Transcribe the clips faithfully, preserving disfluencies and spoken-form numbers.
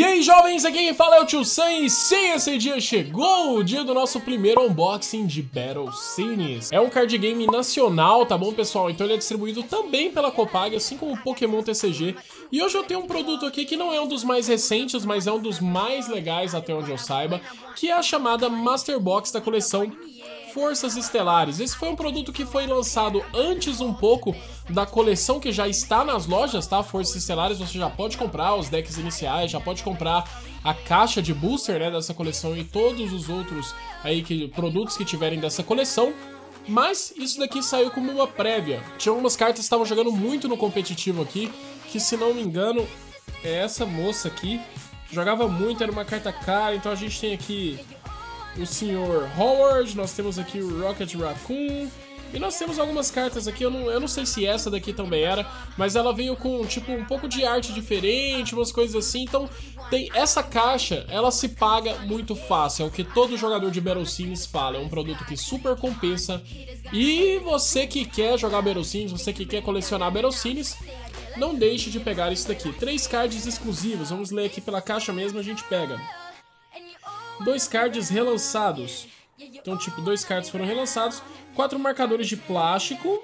E aí, jovens, aqui quem fala é o Tio Sam e sim, esse dia chegou o dia do nosso primeiro unboxing de Battle Cines. É um card game nacional, tá bom, pessoal? Então ele é distribuído também pela Copag, assim como o Pokémon T C G. E hoje eu tenho um produto aqui que não é um dos mais recentes, mas é um dos mais legais até onde eu saiba, que é a chamada Master Box da coleção Forças Estelares. Esse foi um produto que foi lançado antes um pouco da coleção que já está nas lojas, tá? Forças Estelares, você já pode comprar os decks iniciais, já pode comprar a caixa de booster, né, dessa coleção e todos os outros aí que, produtos que tiverem dessa coleção. Mas isso daqui saiu como uma prévia. Tinha algumas cartas que estavam jogando muito no competitivo aqui, que se não me engano é essa moça aqui. Jogava muito, era uma carta cara, então a gente tem aqui o senhor Howard, nós temos aqui o Rocket Raccoon, e nós temos algumas cartas aqui, eu não, eu não sei se essa daqui também era, mas ela veio com tipo um pouco de arte diferente, umas coisas assim, então tem essa caixa, ela se paga muito fácil, é o que todo jogador de Battle Cines fala, é um produto que super compensa, e você que quer jogar Battle Cines, você que quer colecionar Battle Cines, não deixe de pegar isso daqui. Três cards exclusivos, vamos ler aqui pela caixa mesmo, a gente pega. Dois cards relançados. Então, tipo, dois cards foram relançados. Quatro marcadores de plástico.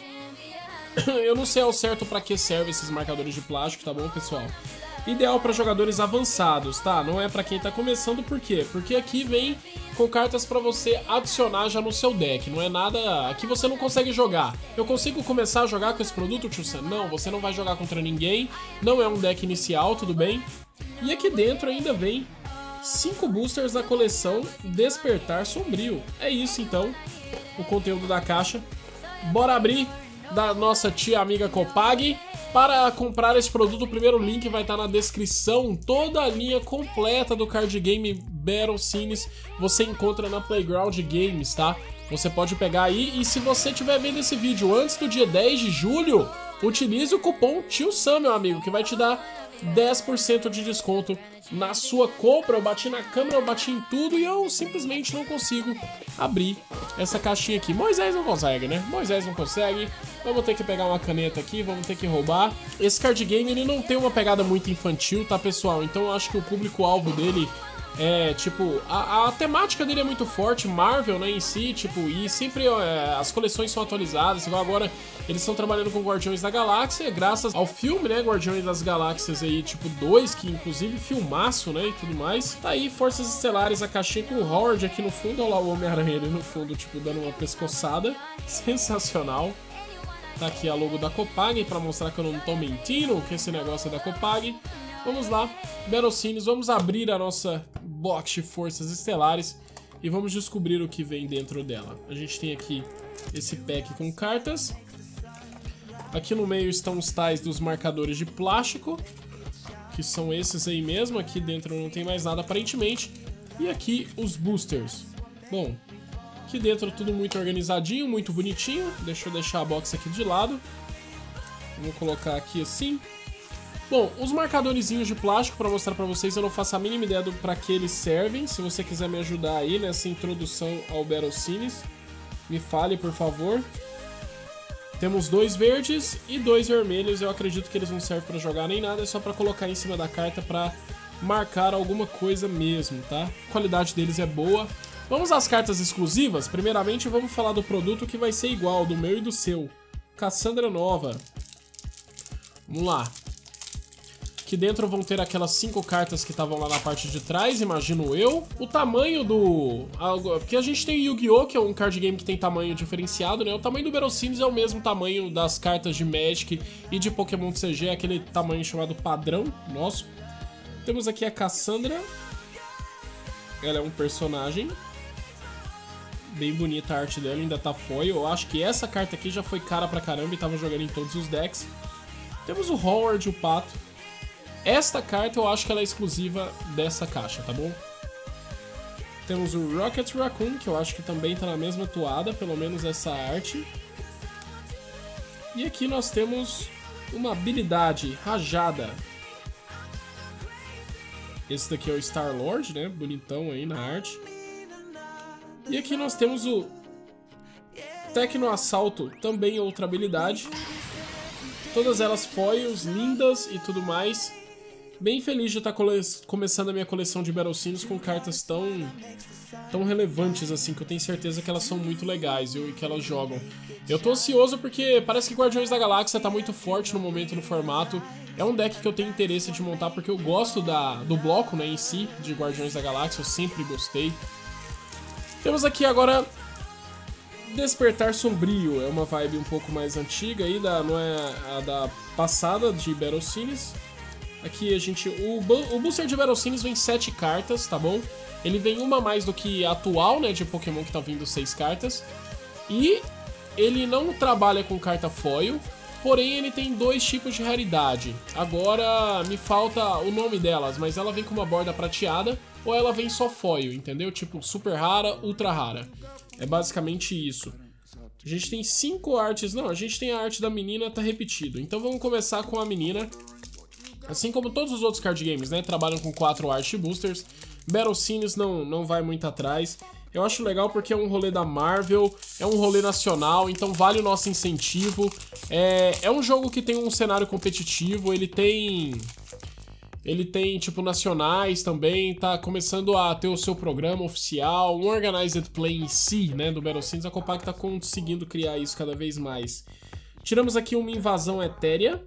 Eu não sei ao certo pra que servem esses marcadores de plástico, tá bom, pessoal? Ideal para jogadores avançados, tá? Não é pra quem tá começando, por quê? Porque aqui vem com cartas pra você adicionar já no seu deck. Não é nada... Aqui você não consegue jogar. Eu consigo começar a jogar com esse produto, Tio Sam? Não, você não vai jogar contra ninguém. Não é um deck inicial, tudo bem? E aqui dentro ainda vem cinco boosters da coleção Despertar Sombrio. É isso então, o conteúdo da caixa. Bora abrir da nossa tia amiga Copag. Para comprar esse produto, o primeiro link vai estar na descrição. Toda a linha completa do card game Battle Cines você encontra na Playground Games, tá? Você pode pegar aí, e se você estiver vendo esse vídeo antes do dia dez de julho, utilize o cupom Tio Sam, meu amigo, que vai te dar dez por cento de desconto na sua compra. Eu bati na câmera, eu bati em tudo e eu simplesmente não consigo abrir essa caixinha aqui. Moisés não consegue, né? Moisés não consegue. Vamos ter que pegar uma caneta aqui, vamos ter que roubar. Esse card game, ele não tem uma pegada muito infantil, tá, pessoal? Então eu acho que o público-alvo dele é, tipo, a, a temática dele é muito forte, Marvel, né, em si, tipo, e sempre é, as coleções são atualizadas, igual agora eles estão trabalhando com Guardiões da Galáxia, graças ao filme, né, Guardiões das Galáxias aí, tipo, dois, que inclusive filmaço, né, e tudo mais. Tá aí, Forças Estelares, a caixinha com o Howard aqui no fundo, olha lá o Homem-Aranha ali no fundo, tipo, dando uma pescoçada, sensacional. Tá aqui a logo da Copag, pra mostrar que eu não tô mentindo, que esse negócio é da Copag. Vamos lá, Battle Cines, vamos abrir a nossa box de Forças Estelares e vamos descobrir o que vem dentro dela. A gente tem aqui esse pack com cartas. Aqui no meio estão os tais dos marcadores de plástico, que são esses aí mesmo. Aqui dentro não tem mais nada aparentemente. E aqui os boosters. Bom, aqui dentro tudo muito organizadinho, muito bonitinho. Deixa eu deixar a box aqui de lado. Vamos colocar aqui assim. Bom, os marcadorzinhos de plástico, para mostrar para vocês, eu não faço a mínima ideia do para que eles servem. Se você quiser me ajudar aí nessa introdução ao Battle Cines, me fale, por favor. Temos dois verdes e dois vermelhos. Eu acredito que eles não servem para jogar nem nada, é só para colocar em cima da carta para marcar alguma coisa mesmo, tá? A qualidade deles é boa. Vamos às cartas exclusivas. Primeiramente, vamos falar do produto que vai ser igual, do meu e do seu. Cassandra Nova. Vamos lá. Aqui dentro vão ter aquelas cinco cartas que estavam lá na parte de trás, imagino eu. O tamanho do... Porque a gente tem Yu-Gi-Oh!, que é um card game que tem tamanho diferenciado, né? O tamanho do Battle Cines é o mesmo tamanho das cartas de Magic e de Pokémon T C G, aquele tamanho chamado padrão nosso. Temos aqui a Cassandra. Ela é um personagem. Bem bonita a arte dela, ainda tá foil. Eu acho que essa carta aqui já foi cara pra caramba e tava jogando em todos os decks. Temos o Howard, o Pato. Esta carta eu acho que ela é exclusiva dessa caixa, tá bom? Temos o Rocket Raccoon, que eu acho que também tá na mesma toada, pelo menos essa arte. E aqui nós temos uma habilidade, Rajada. Esse daqui é o Star-Lord, né? Bonitão aí na arte. E aqui nós temos o Tecno Assalto, também outra habilidade. Todas elas foils, lindas e tudo mais. bem feliz de estar começando a minha coleção de Battle Scenes com cartas tão, tão relevantes assim, que eu tenho certeza que elas são muito legais e que elas jogam. Eu tô ansioso porque parece que Guardiões da Galáxia tá muito forte no momento no formato. É um deck que eu tenho interesse de montar porque eu gosto da, do bloco, né, em si, de Guardiões da Galáxia, eu sempre gostei. Temos aqui agora Despertar Sombrio, é uma vibe um pouco mais antiga aí, da, não é a da passada de Battle Scenes. Aqui a gente... O, o booster de Battle Scenes vem sete cartas, tá bom? Ele vem uma a mais do que a atual, né, de Pokémon, que tá vindo seis cartas. E ele não trabalha com carta foil, porém ele tem dois tipos de raridade. Agora me falta o nome delas, mas ela vem com uma borda prateada ou ela vem só foil, entendeu? Tipo super rara, ultra rara. É basicamente isso. A gente tem cinco artes... Não, a gente tem a arte da menina, tá repetido. Então vamos começar com a menina. Assim como todos os outros card games, né? Trabalham com quatro art boosters. Battle Scenes não, não vai muito atrás. Eu acho legal porque é um rolê da Marvel, é um rolê nacional, então vale o nosso incentivo. É, é um jogo que tem um cenário competitivo, ele tem... Ele tem, tipo, nacionais também, tá começando a ter o seu programa oficial, um Organized Play em si, né, do Battle Scenes. A Copag tá conseguindo criar isso cada vez mais. Tiramos aqui uma invasão etérea.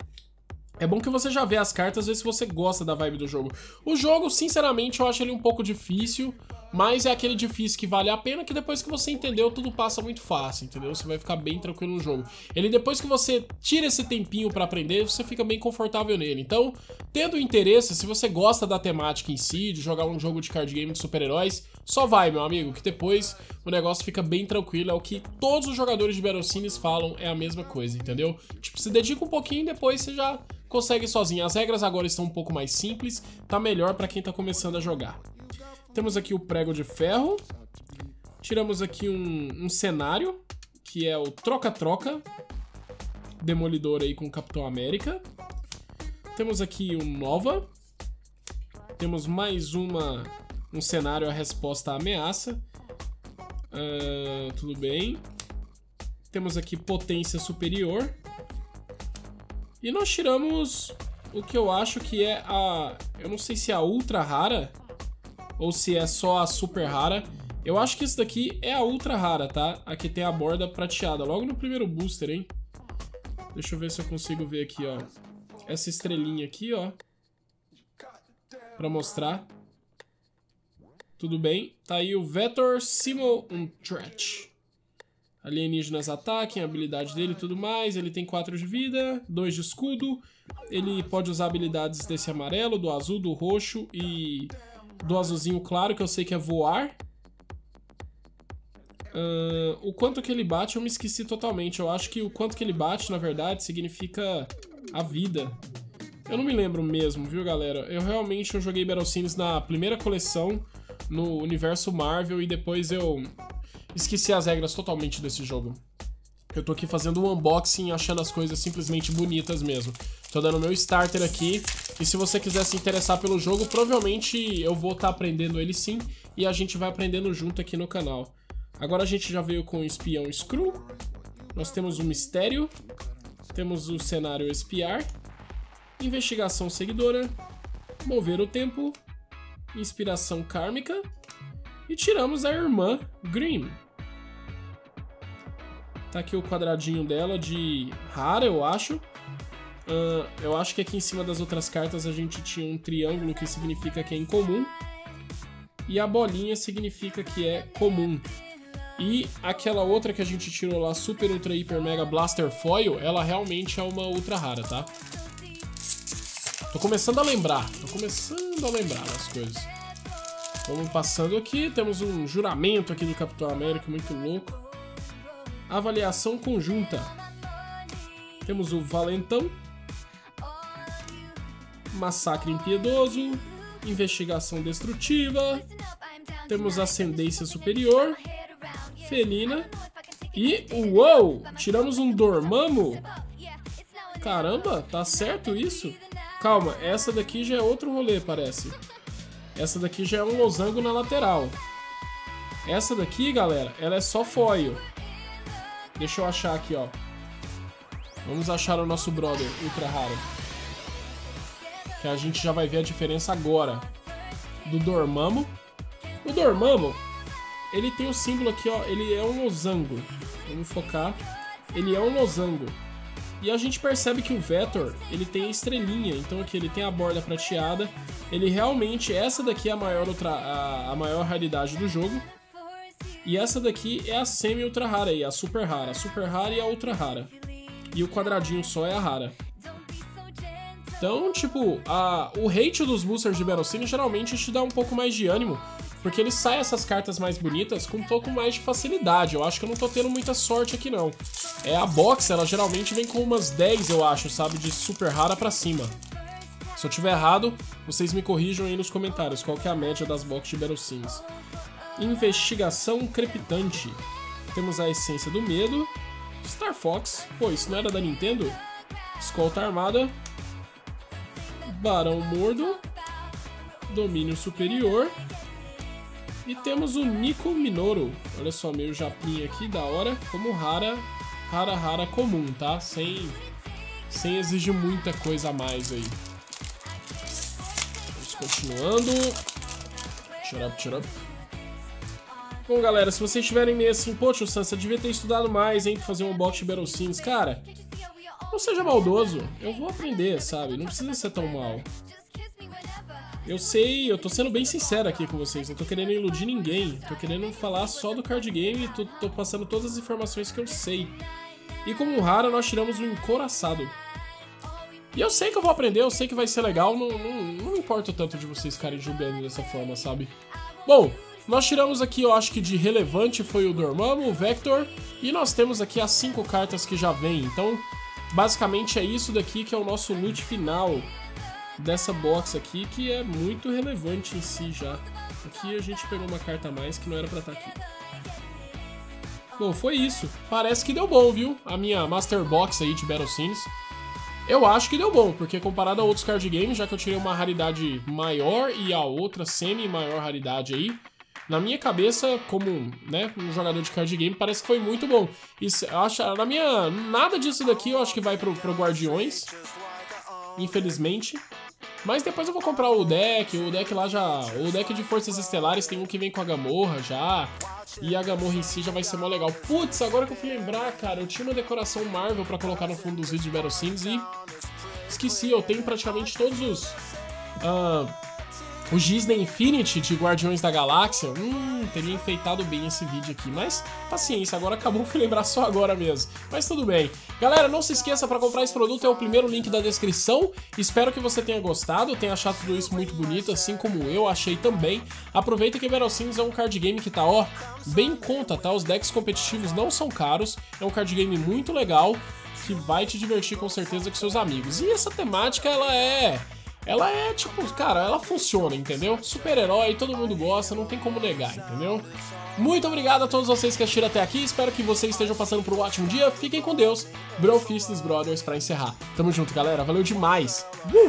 É bom que você já vê as cartas, vê se você gosta da vibe do jogo. O jogo, sinceramente, eu acho ele um pouco difícil, mas é aquele difícil que vale a pena, que depois que você entendeu, tudo passa muito fácil, entendeu? Você vai ficar bem tranquilo no jogo. Ele, depois que você tira esse tempinho pra aprender, você fica bem confortável nele. Então, tendo interesse, se você gosta da temática em si, de jogar um jogo de card game de super-heróis, só vai, meu amigo, que depois o negócio fica bem tranquilo. É o que todos os jogadores de Battle Scenes falam, é a mesma coisa, entendeu? Tipo, se dedica um pouquinho e depois você já consegue sozinho. As regras agora estão um pouco mais simples, tá melhor pra quem tá começando a jogar. Temos aqui o Prego de Ferro. Tiramos aqui um, um cenário, que é o Troca-Troca. Demolidor aí com o Capitão América. Temos aqui o Nova. Temos mais uma, um cenário, a resposta à ameaça. Uh, tudo bem. Temos aqui Potência Superior. E nós tiramos o que eu acho que é a... Eu não sei se é a Ultra Rara ou se é só a Super Rara. Eu acho que esse daqui é a Ultra Rara, tá? Aqui tem a borda prateada, logo no primeiro booster, hein? Deixa eu ver se eu consigo ver aqui, ó. Essa estrelinha aqui, ó. Pra mostrar. Tudo bem. Tá aí o Vetor Simo Untratch. Alienígenas ataquem, a habilidade dele e tudo mais. Ele tem quatro de vida, dois de escudo. Ele pode usar habilidades desse amarelo, do azul, do roxo e do azulzinho claro, que eu sei que é voar. Uh, o quanto que ele bate eu me esqueci totalmente. Eu acho que o quanto que ele bate, na verdade, significa a vida. Eu não me lembro mesmo, viu, galera? Eu realmente eu joguei Battle Scenes na primeira coleção, no universo Marvel, e depois eu esqueci as regras totalmente desse jogo. Eu tô aqui fazendo um unboxing, achando as coisas simplesmente bonitas mesmo. Tô dando meu starter aqui, e se você quiser se interessar pelo jogo, provavelmente eu vou estar aprendendo ele sim, e a gente vai aprendendo junto aqui no canal. Agora a gente já veio com o Espião Screw, nós temos o Mistério, temos o cenário Espiar, Investigação Seguidora, Mover o Tempo, Inspiração Kármica, e tiramos a Irmã Grimm. Tá aqui o quadradinho dela de rara, eu acho. Uh, eu acho que aqui em cima das outras cartas a gente tinha um triângulo que significa que é incomum. E a bolinha significa que é comum. E aquela outra que a gente tirou lá, Super Ultra Hiper Mega Blaster Foil, ela realmente é uma ultra rara, tá? Tô começando a lembrar, tô começando a lembrar das coisas. Vamos passando aqui, temos um juramento aqui do Capitão América, muito louco. Avaliação conjunta. Temos o Valentão. Massacre impiedoso. Investigação destrutiva. Temos Ascendência Superior. Felina. E, uou! Tiramos um Dormammu. Caramba, tá certo isso? Calma, essa daqui já é outro rolê, parece. Essa daqui já é um losango na lateral. Essa daqui, galera, ela é só foil. Deixa eu achar aqui, ó. Vamos achar o nosso brother ultra raro. que a gente já vai ver a diferença agora do Dormammu. O Dormammu, ele tem o símbolo aqui, ó, ele é um losango. Vamos focar. Ele é um losango. E a gente percebe que o Vector, ele tem a estrelinha, então aqui ele tem a borda prateada. Ele realmente, essa daqui é a maior, ultra, a, a maior raridade do jogo. E essa daqui é a semi-ultra rara aí, a super rara. A super rara e a ultra rara. E o quadradinho só é a rara. Então, tipo, a, o hate dos boosters de Battlescene geralmente te dá um pouco mais de ânimo, porque ele sai essas cartas mais bonitas com um pouco mais de facilidade. Eu acho que eu não tô tendo muita sorte aqui, não. É, a box, ela geralmente vem com umas dez, eu acho, sabe, de super rara pra cima. Se eu tiver errado, vocês me corrijam aí nos comentários qual que é a média das boxes de Battlescenes. Investigação crepitante. Temos a essência do medo. Star Fox. Pô, isso não era da Nintendo? Escolta armada. Barão Mordo. Domínio superior. E temos o Nico Minoru. Olha só, meio japinha aqui, da hora. Como rara, rara, rara comum, tá? Sem, sem exigir muita coisa a mais aí. Vamos continuando. Shut up, shut up. Bom, galera, se vocês estiverem meio assim, pô, tio Sam, você devia ter estudado mais, hein, pra fazer um unboxing de Battlescenes. Cara, não seja maldoso. Eu vou aprender, sabe? Não precisa ser tão mal. Eu sei, eu tô sendo bem sincero aqui com vocês. Não tô querendo iludir ninguém. Tô querendo falar só do card game e tô, tô passando todas as informações que eu sei. E como rara, nós tiramos o encoraçado. E eu sei que eu vou aprender, eu sei que vai ser legal. Não, não, não me importa tanto de vocês ficarem julgando dessa forma, sabe? Bom, nós tiramos aqui, eu acho que de relevante foi o Dormammu, o Vector, e nós temos aqui as cinco cartas que já vêm. Então, basicamente é isso daqui que é o nosso loot final dessa box aqui, que é muito relevante em si já. Aqui a gente pegou uma carta a mais que não era pra estar aqui. Bom, foi isso. Parece que deu bom, viu? A minha Master Box aí de Battlescenes. Eu acho que deu bom, porque comparado a outros card games, já que eu tirei uma raridade maior e a outra semi-maior raridade aí, na minha cabeça, como, né, um jogador de card game, parece que foi muito bom. Isso, eu acho, na minha, nada disso daqui eu acho que vai pro, pro Guardiões, infelizmente. Mas depois eu vou comprar o deck, o deck lá já... O deck de Forças Estelares tem um que vem com a Gamorra já. E a Gamorra em si já vai ser mó legal. Putz, agora que eu fui lembrar, cara, eu tinha uma decoração Marvel pra colocar no fundo dos vídeos de Battlescenes e... esqueci, eu tenho praticamente todos os... Uh, o Disney Infinity de Guardiões da Galáxia. Hum, teria enfeitado bem esse vídeo aqui. Mas, paciência, agora acabou, fui lembrar só agora mesmo. Mas tudo bem. Galera, não se esqueça, para comprar esse produto é o primeiro link da descrição. Espero que você tenha gostado, tenha achado tudo isso muito bonito, assim como eu achei também. Aproveita que Battlescenes é um card game que tá, ó, bem em conta, tá? Os decks competitivos não são caros. É um card game muito legal, que vai te divertir com certeza com seus amigos. E essa temática, ela é... Ela é, tipo, cara, ela funciona, entendeu? Super-herói, todo mundo gosta, não tem como negar, entendeu? Muito obrigado a todos vocês que assistiram até aqui, espero que vocês estejam passando por um ótimo dia, fiquem com Deus. Brofistas Brothers pra encerrar. Tamo junto, galera, valeu demais! Uh!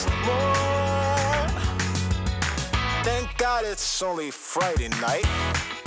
It's only Friday night.